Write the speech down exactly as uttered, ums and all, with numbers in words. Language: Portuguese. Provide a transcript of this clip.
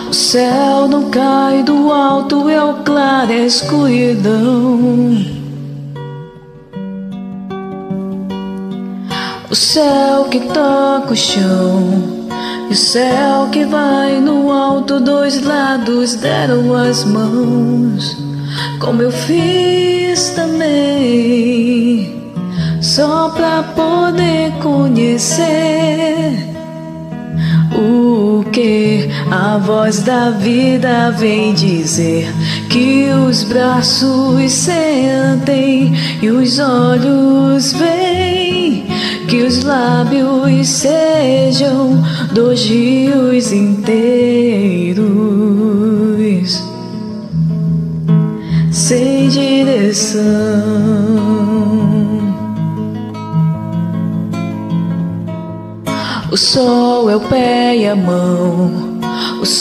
O céu não cai do alto, é o claro, é a escuridão. O céu que toca o chão e o céu que vai no alto, dois lados deram as mãos, como eu fiz também, só pra poder conhecer o que a voz da vida vem dizer. Que os braços sentem e os olhos veem, que os lábios sejam dois rios inteiros sem direção. O sol é o pé e a mão,